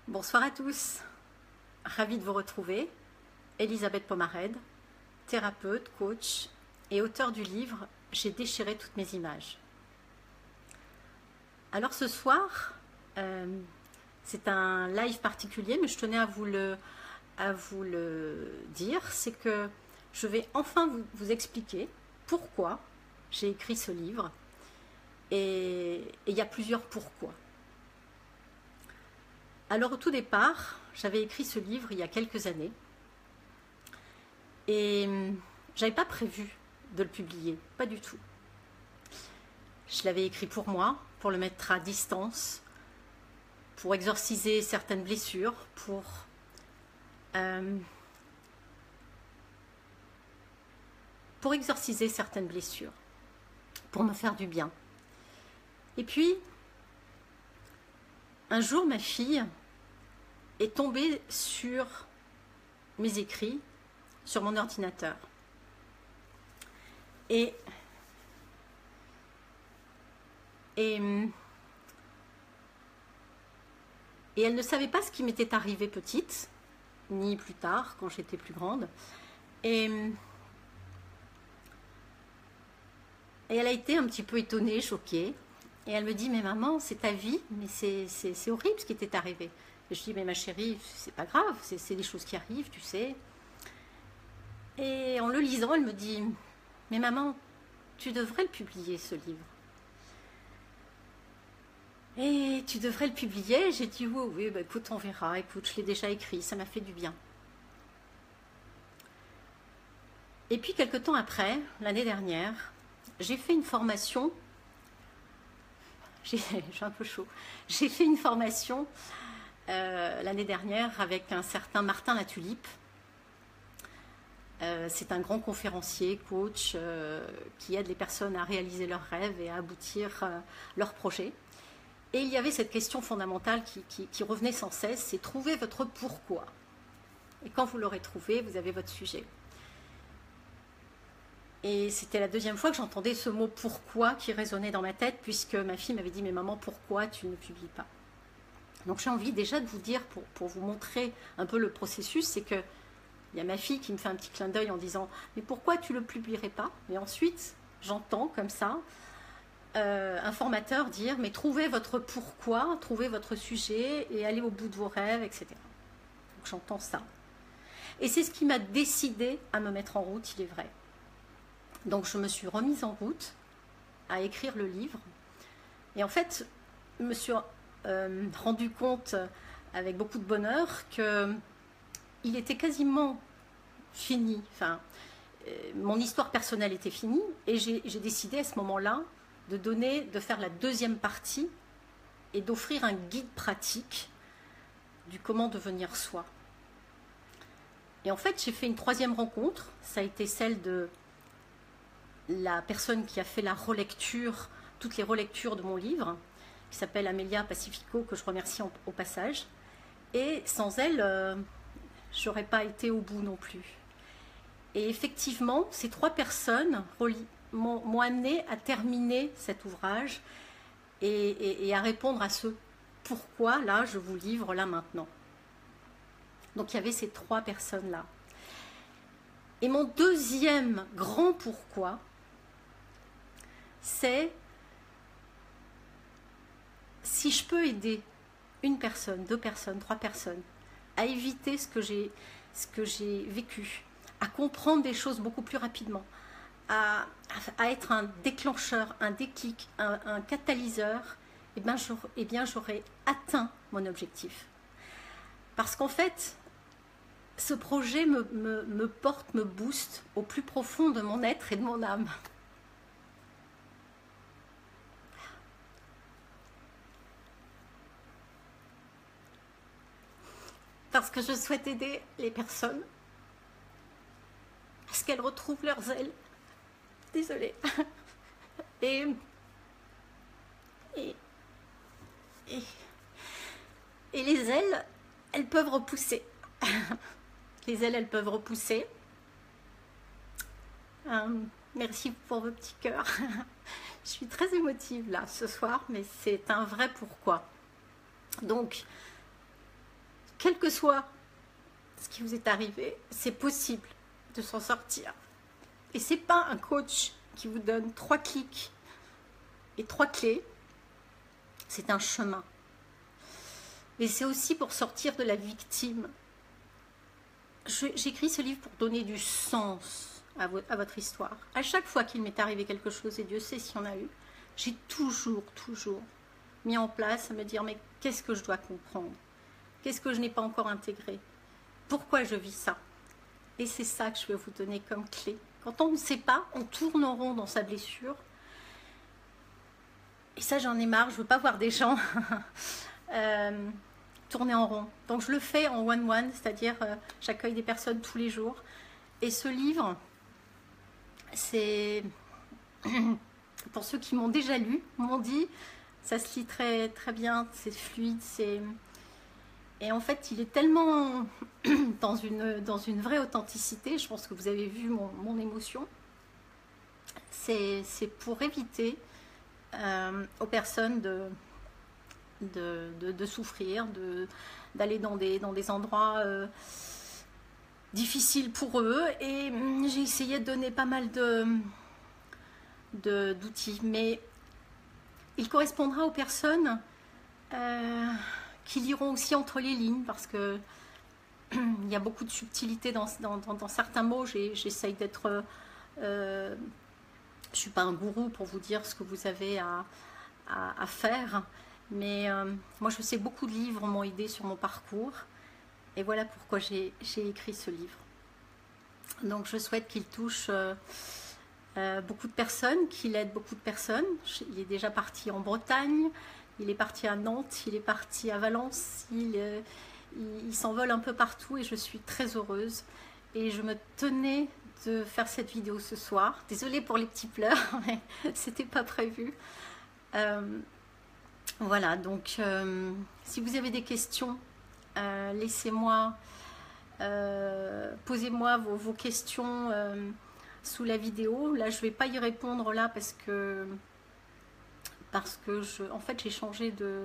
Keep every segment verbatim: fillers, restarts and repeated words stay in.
Bonsoir à tous, ravie de vous retrouver. Elisabeth Pomarède, thérapeute, coach et auteure du livre « J'ai déchiré toutes mes images ». Alors ce soir, euh, c'est un live particulier, mais je tenais à vous le, à vous le dire, c'est que je vais enfin vous, vous expliquer pourquoi j'ai écrit ce livre. Et il y a plusieurs pourquoi. Alors au tout départ, j'avais écrit ce livre il y a quelques années et je n'avais pas prévu de le publier, pas du tout. Je l'avais écrit pour moi, pour le mettre à distance, pour exorciser certaines blessures, pour euh, pour exorciser certaines blessures, pour me faire du bien. Et puis, un jour, ma fille est tombée sur mes écrits, sur mon ordinateur. Et, et, et elle ne savait pas ce qui m'était arrivé petite, ni plus tard, quand j'étais plus grande. Et, et elle a été un petit peu étonnée, choquée. Et elle me dit, mais maman, c'est ta vie, mais c'est horrible ce qui t'est arrivé. Et je dis, mais ma chérie, c'est pas grave, c'est des choses qui arrivent, tu sais. Et en le lisant, elle me dit, mais maman, tu devrais le publier, ce livre. Et tu devrais le publier. J'ai dit, oui, oui, bah, écoute, on verra, écoute, je l'ai déjà écrit, ça m'a fait du bien. Et puis, quelque temps après, l'année dernière, j'ai fait une formation. J'ai un peu chaud. J'ai fait une formation euh, l'année dernière avec un certain Martin Latulippe. Euh, c'est un grand conférencier, coach, euh, qui aide les personnes à réaliser leurs rêves et à aboutir euh, leurs projets. Et il y avait cette question fondamentale qui, qui, qui revenait sans cesse, c'est trouver votre pourquoi. Et quand vous l'aurez trouvé, vous avez votre sujet. Et c'était la deuxième fois que j'entendais ce mot « pourquoi » qui résonnait dans ma tête, puisque ma fille m'avait dit « mais maman, pourquoi tu ne publies pas ?» Donc j'ai envie déjà de vous dire, pour, pour vous montrer un peu le processus, c'est que il y a ma fille qui me fait un petit clin d'œil en disant « mais pourquoi tu ne le publierais pas ?» Et ensuite, j'entends comme ça euh, un formateur dire « mais trouvez votre pourquoi, trouvez votre sujet et allez au bout de vos rêves, et cetera » Donc j'entends ça. Et c'est ce qui m'a décidé à me mettre en route, il est vrai. Donc je me suis remise en route à écrire le livre. Et en fait, je me suis euh, rendu compte avec beaucoup de bonheur qu'il était quasiment fini. Enfin, euh, mon histoire personnelle était finie et j'ai décidé à ce moment-là de donner, de faire la deuxième partie et d'offrir un guide pratique du comment devenir soi. Et en fait, j'ai fait une troisième rencontre. Ça a été celle de la personne qui a fait la relecture, toutes les relectures de mon livre, qui s'appelle Amélia Pacifico, que je remercie en, au passage. Et sans elle, euh, je n'aurais pas été au bout non plus. Et effectivement, ces trois personnes m'ont amené à terminer cet ouvrage et, et, et à répondre à ce pourquoi, là, je vous livre là maintenant. Donc il y avait ces trois personnes-là. Et mon deuxième grand pourquoi, c'est si je peux aider une personne, deux personnes, trois personnes à éviter ce que j'ai ce que j'ai vécu, à comprendre des choses beaucoup plus rapidement, à, à être un déclencheur, un déclic, un, un catalyseur, eh bien, eh bien j'aurais atteint mon objectif. Parce qu'en fait, ce projet me, me, me porte, me booste au plus profond de mon être et de mon âme. Parce que je souhaite aider les personnes à ce qu'elles retrouvent leurs ailes. Désolée. Et, et, et, et les ailes, elles peuvent repousser. Les ailes, elles peuvent repousser. Euh, merci pour vos petits cœurs. Je suis très émotive là ce soir, mais c'est un vrai pourquoi. Donc, quel que soit ce qui vous est arrivé, c'est possible de s'en sortir. Et c'est pas un coach qui vous donne trois clics et trois clés, c'est un chemin. Mais c'est aussi pour sortir de la victime. J'écris ce livre pour donner du sens à, vo à votre histoire. À chaque fois qu'il m'est arrivé quelque chose, et Dieu sait s'il y en a eu, j'ai toujours, toujours mis en place à me dire, mais qu'est-ce que je dois comprendre? Qu'est-ce que je n'ai pas encore intégré? Pourquoi je vis ça? Et c'est ça que je vais vous donner comme clé. Quand on ne sait pas, on tourne en rond dans sa blessure. Et ça, j'en ai marre, je ne veux pas voir des gens euh, tourner en rond. Donc je le fais en one-one, c'est-à-dire euh, j'accueille des personnes tous les jours. Et ce livre, c'est... pour ceux qui m'ont déjà lu, m'ont dit, ça se lit très, très bien, c'est fluide, c'est... Et en fait, il est tellement dans une, dans une vraie authenticité, je pense que vous avez vu mon, mon émotion, c'est pour éviter euh, aux personnes de, de, de, de souffrir, d'aller dans des, dans des endroits euh, difficiles pour eux. Et j'ai essayé de donner pas mal de d'outils, mais il correspondra aux personnes euh, qui liront aussi entre les lignes, parce que il y a beaucoup de subtilité dans, dans, dans, dans certains mots. J'essaye d'être... Euh, je ne suis pas un gourou pour vous dire ce que vous avez à, à, à faire, mais euh, moi je sais beaucoup de livres m'ont aidé sur mon parcours, et voilà pourquoi j'ai écrit ce livre. Donc je souhaite qu'il touche euh, euh, beaucoup de personnes, qu'il aide beaucoup de personnes. Il est déjà parti en Bretagne, il est parti à Nantes, il est parti à Valence, il, euh, il, il s'envole un peu partout, et je suis très heureuse. Et je me tenais de faire cette vidéo ce soir. Désolée pour les petits pleurs, mais c'était pas prévu. Euh, voilà, donc euh, si vous avez des questions, euh, laissez-moi, euh, posez-moi vos, vos questions euh, sous la vidéo. Là, je vais pas y répondre là parce que parce que je, en fait, j'ai changé de,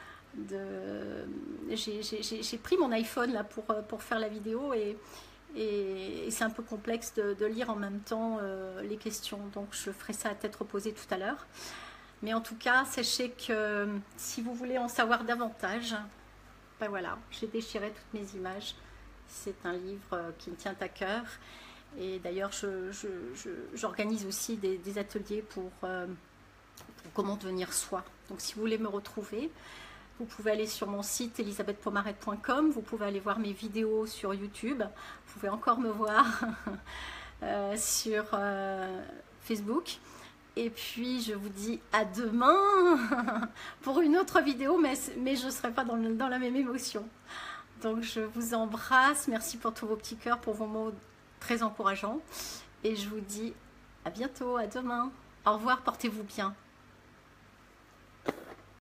de j'ai pris mon iPhone là pour pour faire la vidéo, et Et, et c'est un peu complexe de, de lire en même temps euh, les questions, donc je ferai ça à tête reposée tout à l'heure. Mais en tout cas, sachez que si vous voulez en savoir davantage, ben voilà, j'ai déchiré toutes mes images. C'est un livre qui me tient à cœur, et d'ailleurs j'organise je, je, je, aussi des, des ateliers pour, euh, pour comment devenir soi. Donc si vous voulez me retrouver, vous pouvez aller sur mon site elisabeth pomarette point com, vous pouvez aller voir mes vidéos sur YouTube, vous pouvez encore me voir euh, sur euh, Facebook. Et puis je vous dis à demain pour une autre vidéo, mais, mais je ne serai pas dans, le, dans la même émotion. Donc je vous embrasse, merci pour tous vos petits cœurs, pour vos mots très encourageants. Et je vous dis à bientôt, à demain. Au revoir, portez-vous bien.